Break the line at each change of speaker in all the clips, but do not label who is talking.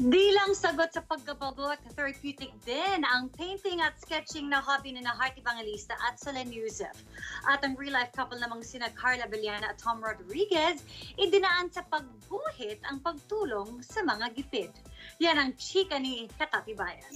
Di lang sagot sa pagkababot, therapeutic din ang painting at sketching na hobby ni na Evangelista at Solenn Heussaff. At ang real-life couple namang sina Carla Beliana at Tom Rodriguez, idinaan sa pagbuhit ang pagtulong sa mga gipid. Yan ang chika ni Katatibayan.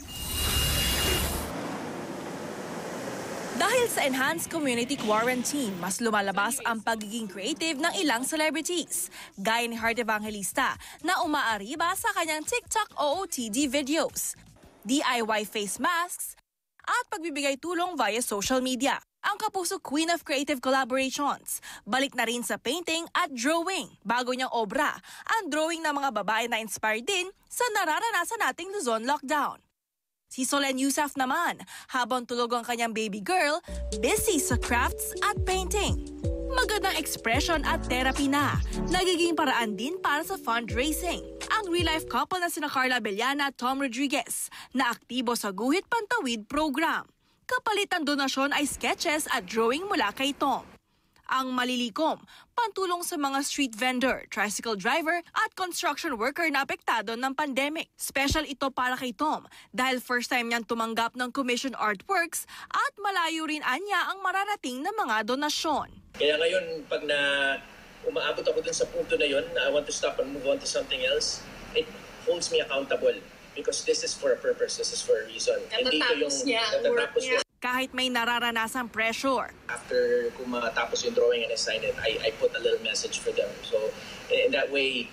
Dahil sa enhanced community quarantine, mas lumalabas ang pagiging creative ng ilang celebrities. Gaya ni Evangelista na umaariba sa kanyang TikTok OOTD videos, DIY face masks, at pagbibigay tulong via social media. Ang kapuso queen of creative collaborations, balik na rin sa painting at drawing. Bago niyang obra, ang drawing ng mga babae na inspired din sa nararanasan nating Luzon lockdown. Si Solenn Heussaff naman, habang tulog ang kanyang baby girl, busy sa crafts at painting. Magandang expression at therapy na, nagiging paraan din para sa fundraising. Ang real-life couple na sina Carla Beliana at Tom Rodriguez na aktibo sa Guhit Pantawid program. Kapalit ang donasyon ay sketches at drawing mula kay Tom. Ang malilikom, pantulong sa mga street vendor, tricycle driver at construction worker na apektado ng pandemic. Special ito para kay Tom dahil first time niyang tumanggap ng commission artworks at malayo rin anya ang mararating na mga donasyon.
Kaya ngayon, pag umaabot ako dun sa punto na yun, na I want to stop and move on to something else, it holds me accountable because this is for a purpose, this is for a reason. Hindi ito yung natatapos niya.
Kahit may nararanasang pressure.
After kung matapos yung drawing and I sign it, I put a little message for them. So in that way,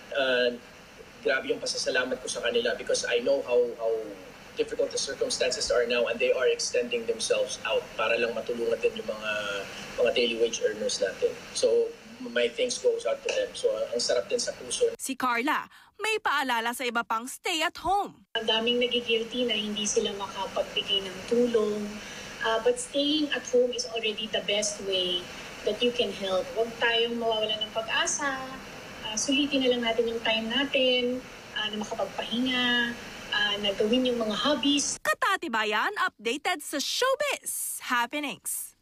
grabe yung pasasalamat ko sa kanila because I know how difficult the circumstances are now and they are extending themselves out para lang matulungan din yung mga daily wage earners natin. So my thanks goes out to them. So ang sarap din sa puso.
Si Carla, may paalala sa iba pang stay at home.
Ang daming nagigilty na hindi sila makapagbigay ng tulong. But staying at home is already the best way that you can help. Huwag tayong mawawalan ng pag-asa. Sulitin na lang natin yung time natin na makapagpahinga, na gawin yung mga hobbies.
Katatibayan updated sa showbiz happenings.